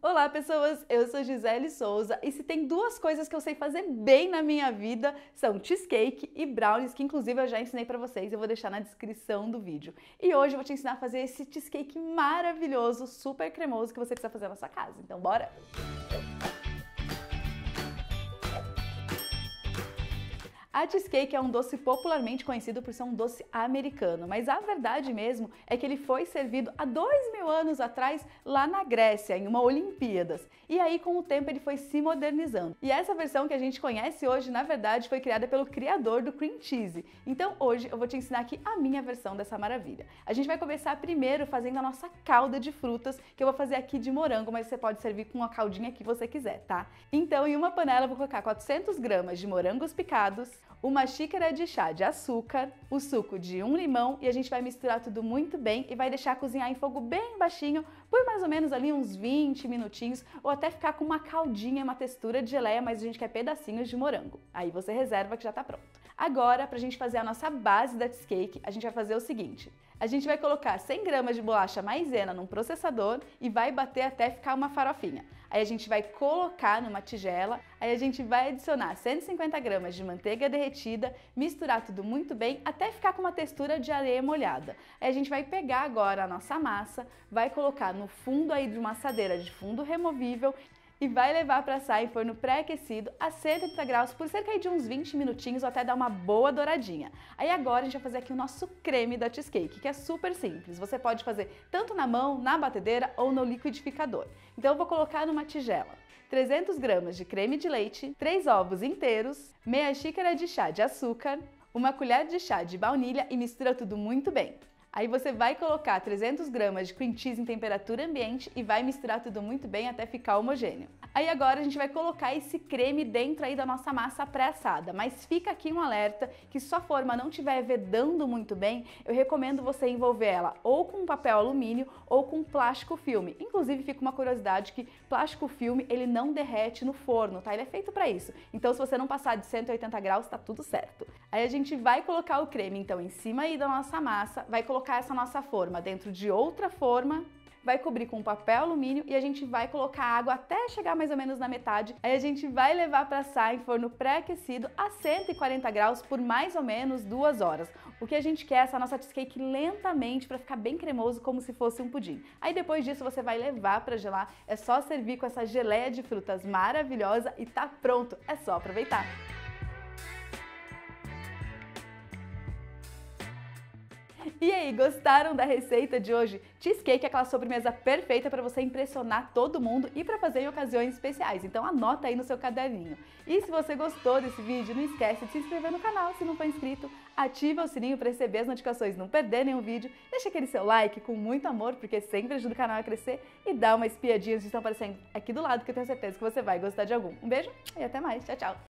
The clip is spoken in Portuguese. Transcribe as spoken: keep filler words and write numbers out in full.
Olá pessoas, eu sou Gisele Souza e se tem duas coisas que eu sei fazer bem na minha vida são cheesecake e brownies, que inclusive eu já ensinei pra vocês, eu vou deixar na descrição do vídeo. E hoje eu vou te ensinar a fazer esse cheesecake maravilhoso, super cremoso que você precisa fazer na sua casa. Então bora? A cheesecake é um doce popularmente conhecido por ser um doce americano, mas a verdade mesmo é que ele foi servido há dois mil anos atrás lá na Grécia, em uma Olimpíadas. E aí com o tempo ele foi se modernizando. E essa versão que a gente conhece hoje, na verdade, foi criada pelo criador do cream cheese. Então hoje eu vou te ensinar aqui a minha versão dessa maravilha. A gente vai começar primeiro fazendo a nossa calda de frutas, que eu vou fazer aqui de morango, mas você pode servir com a caldinha que você quiser, tá? Então em uma panela eu vou colocar quatrocentas gramas de morangos picados, uma xícara de chá de açúcar, o suco de um limão e a gente vai misturar tudo muito bem e vai deixar cozinhar em fogo bem baixinho por mais ou menos ali uns vinte minutinhos ou até ficar com uma caldinha, uma textura de geleia, mas a gente quer pedacinhos de morango. Aí você reserva que já tá pronto. Agora, pra gente fazer a nossa base da cheesecake, a gente vai fazer o seguinte. A gente vai colocar cem gramas de bolacha maisena num processador e vai bater até ficar uma farofinha. Aí a gente vai colocar numa tigela, aí a gente vai adicionar cento e cinquenta gramas de manteiga derretida, misturar tudo muito bem até ficar com uma textura de areia molhada. Aí a gente vai pegar agora a nossa massa, vai colocar no fundo aí de uma assadeira de fundo removível e vai levar para assar em forno pré-aquecido a cento e oitenta graus por cerca de uns vinte minutinhos ou até dar uma boa douradinha. Aí agora a gente vai fazer aqui o nosso creme da cheesecake, que é super simples. Você pode fazer tanto na mão, na batedeira ou no liquidificador. Então eu vou colocar numa tigela trezentas gramas de creme de leite, três ovos inteiros, meia xícara de chá de açúcar, uma colher de chá de baunilha e mistura tudo muito bem. Aí você vai colocar trezentas gramas de cream cheese em temperatura ambiente e vai misturar tudo muito bem até ficar homogêneo. Aí agora a gente vai colocar esse creme dentro aí da nossa massa pré-assada, mas fica aqui um alerta que se sua forma não estiver vedando muito bem, eu recomendo você envolver ela ou com papel alumínio ou com plástico filme. Inclusive fica uma curiosidade que plástico filme ele não derrete no forno, tá? Ele é feito para isso. Então se você não passar de cento e oitenta graus, tá tudo certo. Aí a gente vai colocar o creme então em cima aí da nossa massa, vai colocar essa nossa forma dentro de outra forma, vai cobrir com papel alumínio e a gente vai colocar água até chegar mais ou menos na metade. Aí a gente vai levar para assar em forno pré-aquecido a cento e quarenta graus por mais ou menos duas horas. O que a gente quer é essa nossa cheesecake lentamente para ficar bem cremoso como se fosse um pudim. Aí depois disso você vai levar para gelar, é só servir com essa geleia de frutas maravilhosa e tá pronto, é só aproveitar. E aí, gostaram da receita de hoje? Cheesecake é aquela sobremesa perfeita para você impressionar todo mundo e para fazer em ocasiões especiais, então anota aí no seu caderninho. E se você gostou desse vídeo, não esquece de se inscrever no canal se não for inscrito, ativa o sininho para receber as notificações, não perder nenhum vídeo, deixa aquele seu like com muito amor, porque sempre ajuda o canal a crescer, e dá uma espiadinha, eles estão aparecendo aqui do lado que eu tenho certeza que você vai gostar de algum. Um beijo e até mais, tchau, tchau!